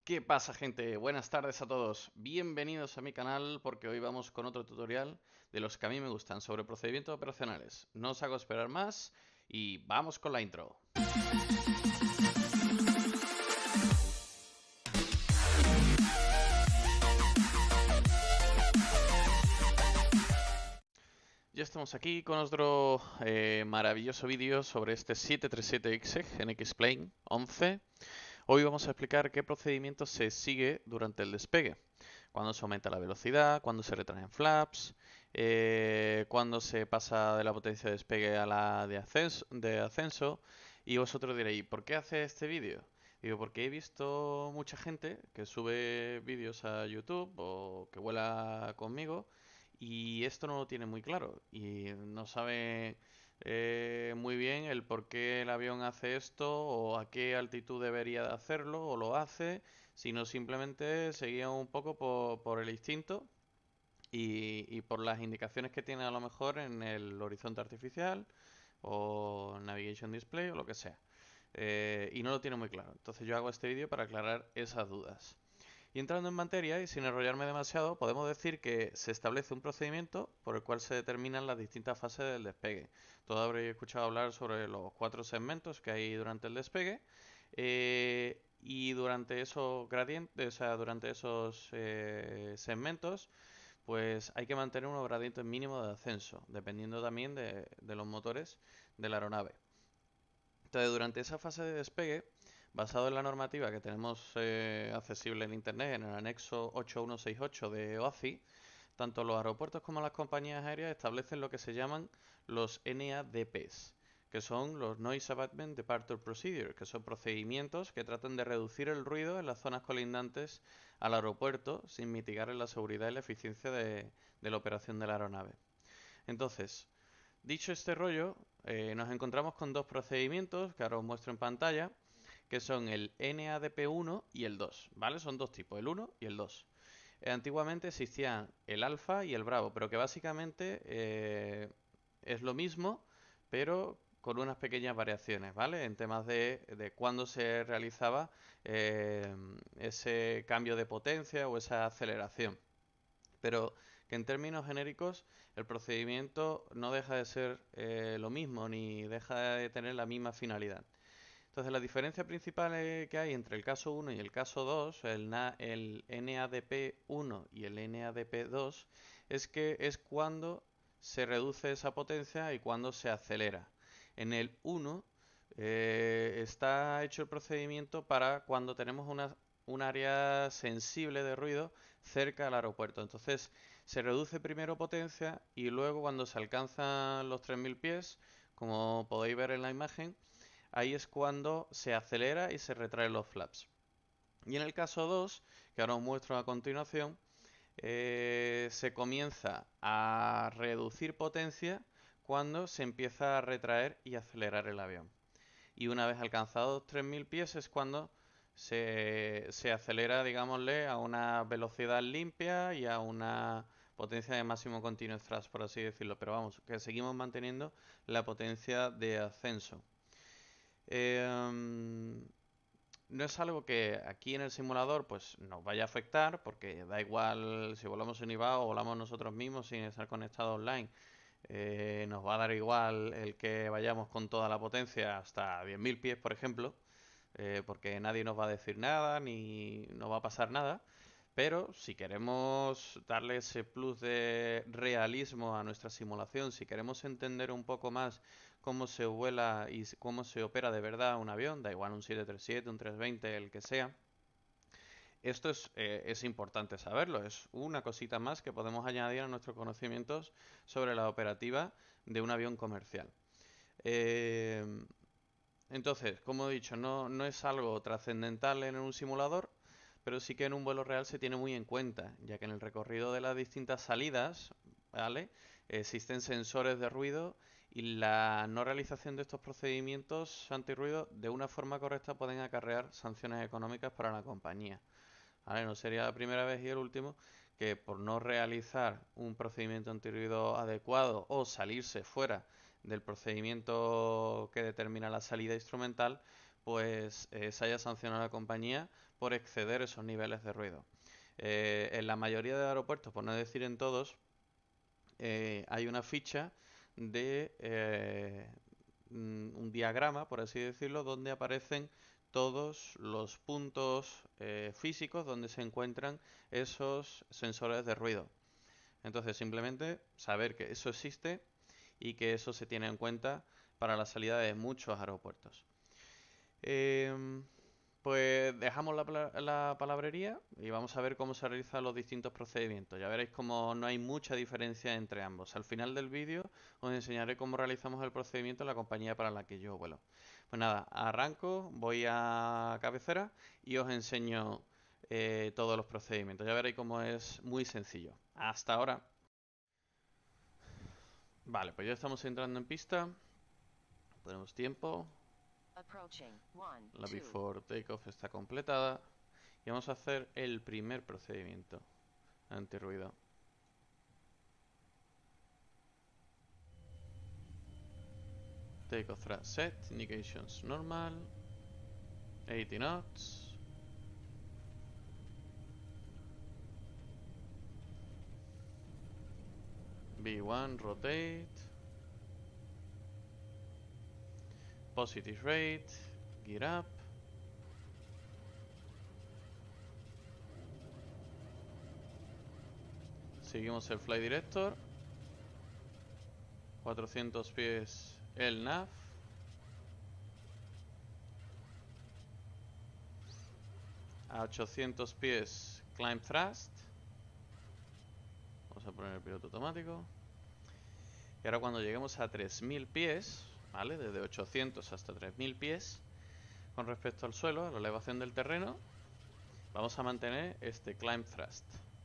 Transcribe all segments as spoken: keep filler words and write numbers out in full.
¿Qué pasa, gente? Buenas tardes a todos. Bienvenidos a mi canal porque hoy vamos con otro tutorial de los que a mí me gustan sobre procedimientos operacionales. No os hago esperar más y vamos con la intro. Ya estamos aquí con otro eh, maravilloso vídeo sobre este siete tres siete exec en X-Plane once. Hoy vamos a explicar qué procedimiento se sigue durante el despegue. Cuando se aumenta la velocidad, cuando se retraen flaps, eh, cuando se pasa de la potencia de despegue a la de ascenso, de ascenso. Y vosotros diréis, ¿por qué hace este vídeo? Digo, porque he visto mucha gente que sube vídeos a YouTube o que vuela conmigo y esto no lo tiene muy claro y no sabe eh, muy bien el por qué el avión hace esto o a qué altitud debería de hacerlo o lo hace, sino simplemente seguía un poco por, por el instinto y, y por las indicaciones que tiene a lo mejor en el horizonte artificial o Navigation Display o lo que sea. Eh, y no lo tiene muy claro. Entonces yo hago este vídeo para aclarar esas dudas. Y entrando en materia y sin enrollarme demasiado, podemos decir que se establece un procedimiento por el cual se determinan las distintas fases del despegue. Todos habréis escuchado hablar sobre los cuatro segmentos que hay durante el despegue. Eh, y durante esos gradientes, o sea, durante esos eh, segmentos, pues hay que mantener unos gradientes mínimos de ascenso, dependiendo también de, de los motores de la aeronave. Entonces, durante esa fase de despegue, basado en la normativa que tenemos eh, accesible en Internet, en el anexo ocho mil ciento sesenta y ocho de O A C I, tanto los aeropuertos como las compañías aéreas establecen lo que se llaman los N A D Ps, que son los Noise Abatement Departure Procedure, que son procedimientos que tratan de reducir el ruido en las zonas colindantes al aeropuerto sin mitigar en la seguridad y la eficiencia de, de la operación de la aeronave. Entonces, dicho este rollo, eh, nos encontramos con dos procedimientos que ahora os muestro en pantalla, que son el N A D P uno y el dos, ¿vale? Son dos tipos, el uno y el dos. Eh, antiguamente existían el alfa y el bravo, pero que básicamente eh, es lo mismo, pero con unas pequeñas variaciones, ¿vale? En temas de, de cuándo se realizaba eh, ese cambio de potencia o esa aceleración. Pero que en términos genéricos el procedimiento no deja de ser eh, lo mismo ni deja de tener la misma finalidad. Entonces, la diferencia principal eh, que hay entre el caso uno y el caso dos, el, el N A D P uno y el N A D P dos, es que es cuando se reduce esa potencia y cuando se acelera. En el uno eh, está hecho el procedimiento para cuando tenemos una, un área sensible de ruido cerca del aeropuerto. Entonces, se reduce primero potencia y luego cuando se alcanzan los tres mil pies, como podéis ver en la imagen, ahí es cuando se acelera y se retraen los flaps. Y en el caso dos, que ahora os muestro a continuación, eh, se comienza a reducir potencia cuando se empieza a retraer y acelerar el avión. Y una vez alcanzados tres mil pies es cuando se, se acelera, digámosle, a una velocidad limpia y a una potencia de máximo continuous thrust, por así decirlo. Pero vamos, que seguimos manteniendo la potencia de ascenso. Eh, no es algo que aquí en el simulador pues nos vaya a afectar porque da igual si volamos en I V A o volamos nosotros mismos sin estar conectados online. Eh, nos va a dar igual el que vayamos con toda la potencia hasta diez mil pies, por ejemplo, eh, porque nadie nos va a decir nada ni nos va a pasar nada. Pero si queremos darle ese plus de realismo a nuestra simulación, si queremos entender un poco más cómo se vuela y cómo se opera de verdad un avión, da igual un siete tres siete, un tres veinte, el que sea, esto es, eh, es importante saberlo. Es una cosita más que podemos añadir a nuestros conocimientos sobre la operativa de un avión comercial. Eh, entonces, como he dicho, no, no es algo trascendental en un simulador, pero sí que en un vuelo real se tiene muy en cuenta, ya que en el recorrido de las distintas salidas, ¿vale? Existen sensores de ruido y la no realización de estos procedimientos antirruido de una forma correcta pueden acarrear sanciones económicas para la compañía. ¿Vale? No sería la primera vez y el último que por no realizar un procedimiento antirruido adecuado o salirse fuera del procedimiento que determina la salida instrumental, pues eh, se haya sancionado a la compañía por exceder esos niveles de ruido. Eh, en la mayoría de aeropuertos, por no decir en todos, eh, hay una ficha de eh, un diagrama, por así decirlo, donde aparecen todos los puntos eh, físicos donde se encuentran esos sensores de ruido. Entonces, simplemente saber que eso existe y que eso se tiene en cuenta para la salida de muchos aeropuertos. Eh, pues dejamos la, la palabrería y vamos a ver cómo se realizan los distintos procedimientos. Ya veréis cómo no hay mucha diferencia entre ambos. Al final del vídeo os enseñaré cómo realizamos el procedimiento en la compañía para la que yo vuelo. Pues nada, arranco, voy a cabecera y os enseño eh, todos los procedimientos. Ya veréis cómo es muy sencillo. Hasta ahora. Vale, pues ya estamos entrando en pista. Tenemos tiempo. La before takeoff está completada. Y vamos a hacer el primer procedimiento antirruido. Takeoff thrust set, indications normal, eighty knots. V one rotate. Positive rate, gear up. Seguimos el fly director. cuatrocientos pies el nav. A ochocientos pies climb thrust. Vamos a poner el piloto automático. Y ahora cuando lleguemos a tres mil pies, ¿vale? Desde ochocientos hasta tres mil pies, con respecto al suelo, a la elevación del terreno, vamos a mantener este climb thrust.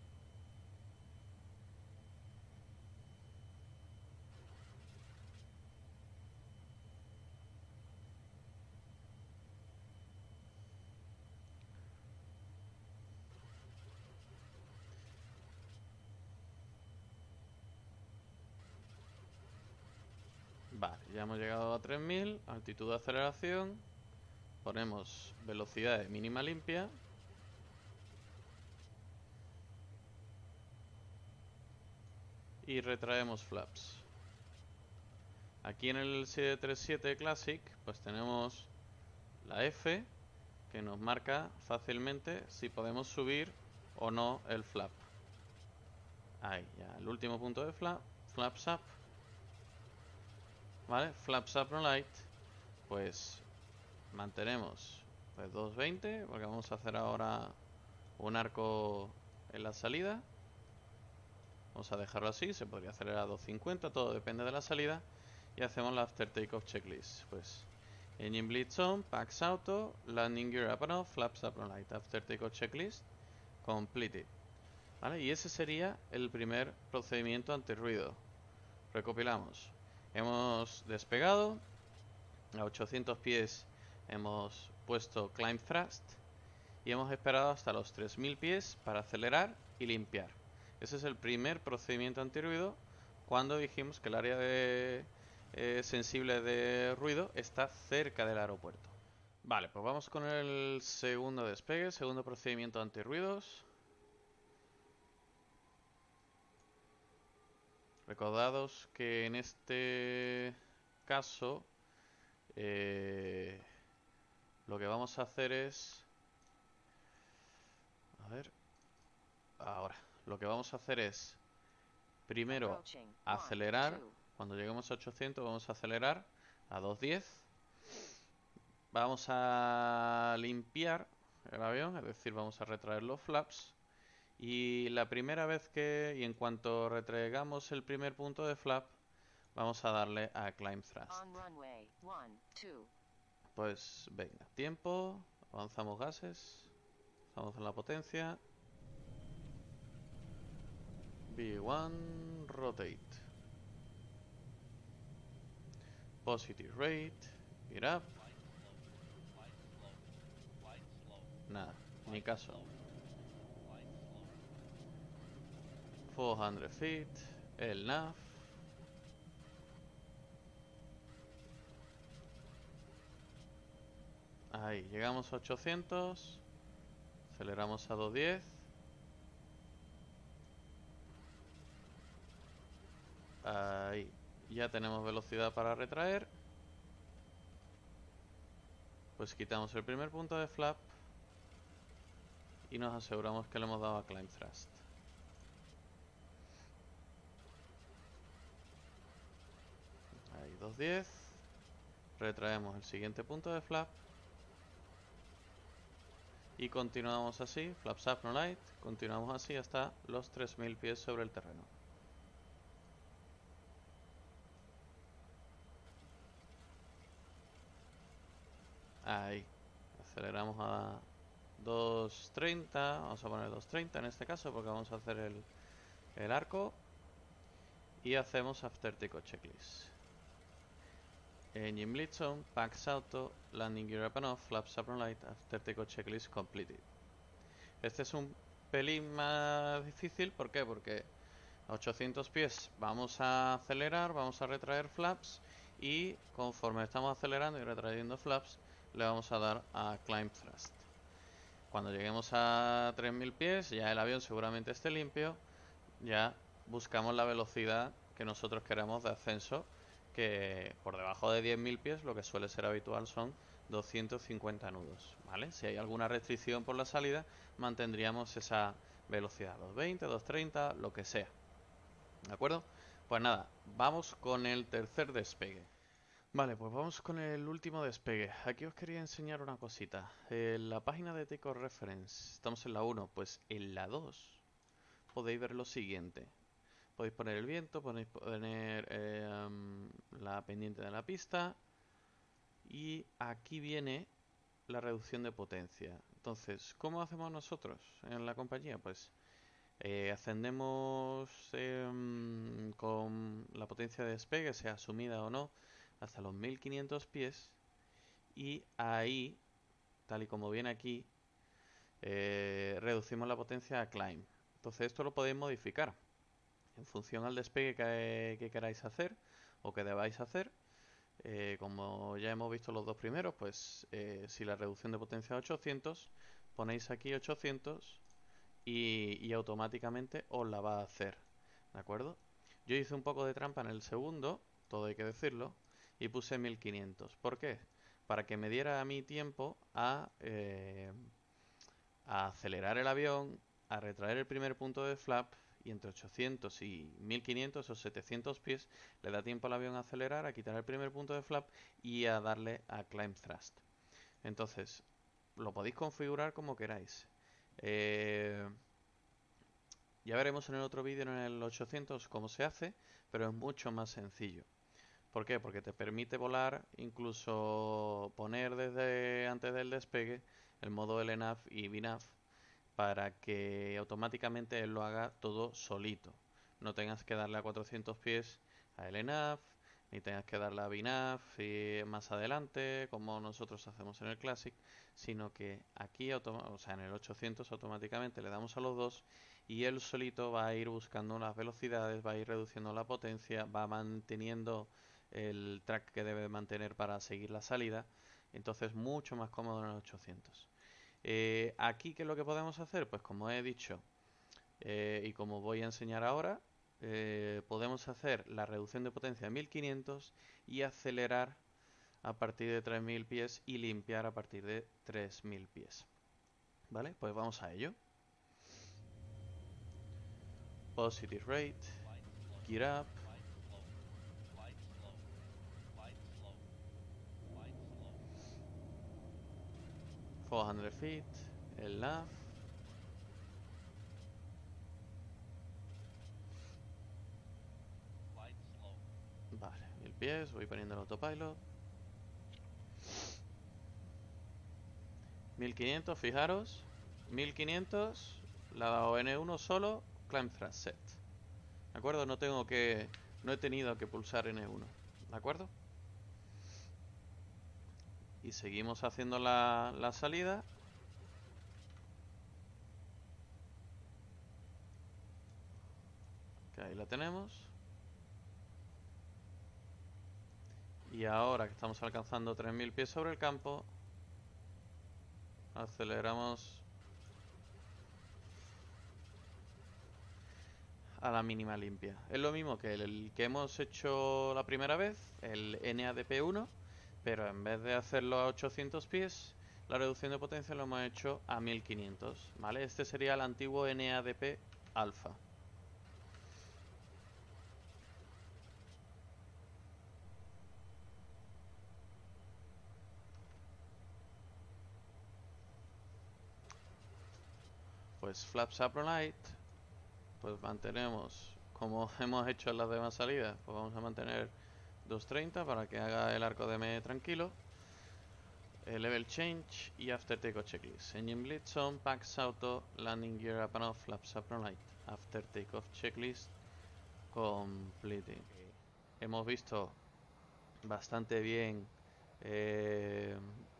Vale, ya hemos llegado a tres mil, altitud de aceleración, ponemos velocidad de mínima limpia. Y retraemos flaps. Aquí en el siete tres siete Classic pues tenemos la F que nos marca fácilmente si podemos subir o no el flap. Ahí, ya el último punto de flap, flaps up. ¿Vale? Flaps up no light. Pues mantenemos pues doscientos veinte porque vamos a hacer ahora un arco en la salida. Vamos a dejarlo así, se podría acelerar a doscientos cincuenta, todo depende de la salida. Y hacemos la after takeoff checklist. Pues engine blitz on, packs auto, landing gear up and off, flaps up and light. After takeoff checklist completed. ¿Vale? Y ese sería el primer procedimiento antirruido. Recopilamos. Hemos despegado. A ochocientos pies hemos puesto climb thrust. Y hemos esperado hasta los tres mil pies para acelerar y limpiar. Ese es el primer procedimiento antirruido cuando dijimos que el área de, eh, sensible de ruido está cerca del aeropuerto. Vale, pues vamos con el segundo despegue, segundo procedimiento antirruidos. Recordados que en este caso eh, lo que vamos a hacer es... A ver... Ahora, lo que vamos a hacer es primero acelerar. Cuando lleguemos a ochocientos vamos a acelerar a doscientos diez. Vamos a limpiar el avión, es decir, vamos a retraer los flaps. Y la primera vez que, y en cuanto retraigamos el primer punto de flap, vamos a darle a climb thrust. Pues venga, tiempo, avanzamos gases, estamos en la potencia. V one rotate. Positive rate. Get up. Nada, ni caso. four hundred feet. El nav. Ahí, llegamos a ochocientos. Aceleramos a dos diez. Ahí. Ya tenemos velocidad para retraer. Pues quitamos el primer punto de flap y nos aseguramos que le hemos dado a Climb Thrust. Ahí, dos diez. Retraemos el siguiente punto de flap. Y continuamos así, flaps up no light, continuamos así hasta los tres mil pies sobre el terreno. Ahí, aceleramos a dos treinta, vamos a poner dos treinta en este caso porque vamos a hacer el, el arco. Y hacemos after takeoff checklist. Engine bleed zone, packs auto, landing gear up and off, flaps up and light, after takeoff checklist completed. Este es un pelín más difícil, ¿por qué? Porque a ochocientos pies vamos a acelerar, vamos a retraer flaps y conforme estamos acelerando y retrayendo flaps le vamos a dar a Climb Thrust. Cuando lleguemos a tres mil pies ya el avión seguramente esté limpio, ya buscamos la velocidad que nosotros queramos de ascenso, que por debajo de diez mil pies lo que suele ser habitual son doscientos cincuenta nudos, ¿vale? Si hay alguna restricción por la salida mantendríamos esa velocidad, doscientos veinte, doscientos treinta, lo que sea. ¿De acuerdo? Pues nada, vamos con el tercer despegue. Vale, pues vamos con el último despegue. Aquí os quería enseñar una cosita. En la página de Takeoff Reference, estamos en la uno, pues en la dos podéis ver lo siguiente. Podéis poner el viento, podéis poner eh, um, la pendiente de la pista y aquí viene la reducción de potencia. Entonces, ¿cómo hacemos nosotros en la compañía? Pues Eh, ascendemos eh, con la potencia de despegue, sea asumida o no, hasta los mil quinientos pies y ahí, tal y como viene aquí, eh, reducimos la potencia a climb. Entonces esto lo podéis modificar en función al despegue que, que queráis hacer o que debáis hacer. Eh, como ya hemos visto los dos primeros, pues eh, si la reducción de potencia es ochocientos, ponéis aquí ochocientos Y, y automáticamente os la va a hacer, ¿de acuerdo? Yo hice un poco de trampa en el segundo, todo hay que decirlo, y puse mil quinientos. ¿Por qué? Para que me diera a mí tiempo a, eh, a acelerar el avión, a retraer el primer punto de flap, y entre ochocientos y mil quinientos o setecientos pies le da tiempo al avión a acelerar, a quitar el primer punto de flap y a darle a Climb Thrust. Entonces, lo podéis configurar como queráis. Eh, ya veremos en el otro vídeo, en el ochocientos, cómo se hace, pero es mucho más sencillo. ¿Por qué? Porque te permite volar, incluso poner desde antes del despegue el modo L NAV y V NAV para que automáticamente él lo haga todo solito. No tengas que darle a cuatrocientos pies a L NAV, ni tengas que darle a V NAV y más adelante, como nosotros hacemos en el Classic, sino que aquí, o sea, en el ochocientos automáticamente le damos a los dos y él solito va a ir buscando las velocidades, va a ir reduciendo la potencia, va manteniendo el track que debe mantener para seguir la salida. Entonces mucho más cómodo en el ochocientos. Eh, aquí, ¿qué es lo que podemos hacer? Pues como he dicho eh, y como voy a enseñar ahora, eh, podemos hacer la reducción de potencia a mil quinientos y acelerar a partir de tres mil pies y limpiar a partir de tres mil pies. ¿Vale? Pues vamos a ello. Positive rate, gear up. cuatrocientos feet, el nav. Vale, mil pies, voy poniendo el autopilot. mil quinientos, fijaros. mil quinientos, la he dado N uno solo, Climb Thrust set. ¿De acuerdo? No tengo que. No he tenido que pulsar N uno. ¿De acuerdo? Y seguimos haciendo la, la salida. Que ahí la tenemos. Y ahora que estamos alcanzando tres mil pies sobre el campo, aceleramos a la mínima limpia. Es lo mismo que el que hemos hecho la primera vez, el N A D P uno, pero en vez de hacerlo a ochocientos pies, la reducción de potencia lo hemos hecho a mil quinientos, ¿vale? Este sería el antiguo N A D P alfa. Pues Flaps Upright, pues mantenemos como hemos hecho en las demás salidas, pues vamos a mantener doscientos treinta para que haga el arco de M tranquilo. Eh, level change y after takeoff checklist. Engine blitz on, packs auto, landing gear up and off, flaps up and light. After takeoff checklist completing. Hemos visto bastante bien eh,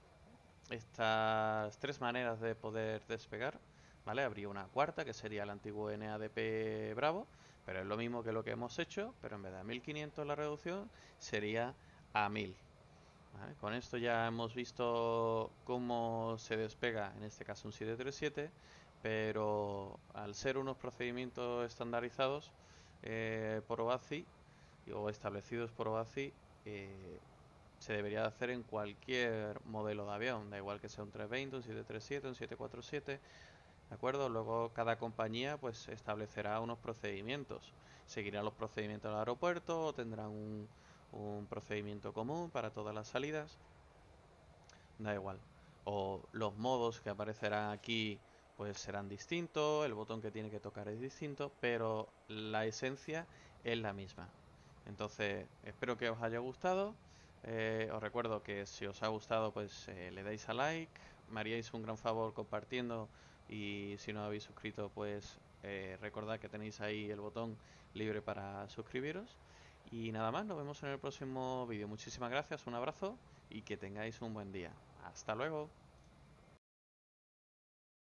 estas tres maneras de poder despegar, ¿vale? Habría una cuarta que sería el antiguo N A D P Bravo, pero es lo mismo que lo que hemos hecho, pero en vez de a mil quinientos la reducción sería a mil. ¿Vale? Con esto ya hemos visto cómo se despega, en este caso un siete tres siete, pero al ser unos procedimientos estandarizados eh, por O A C I o establecidos por O A C I, eh, se debería de hacer en cualquier modelo de avión, da igual que sea un trescientos veinte, un siete tres siete, un siete cuatro siete, ¿de acuerdo? Luego cada compañía pues establecerá unos procedimientos, seguirá los procedimientos del aeropuerto o tendrán un, un procedimiento común para todas las salidas, da igual. O los modos que aparecerán aquí pues serán distintos, el botón que tiene que tocar es distinto, pero la esencia es la misma. Entonces, espero que os haya gustado. Eh, os recuerdo que si os ha gustado, pues eh, le dais a like, me haríais un gran favor compartiendo, y si no habéis suscrito, pues eh, recordad que tenéis ahí el botón libre para suscribiros. Y nada más, nos vemos en el próximo vídeo. Muchísimas gracias, un abrazo y que tengáis un buen día. Hasta luego.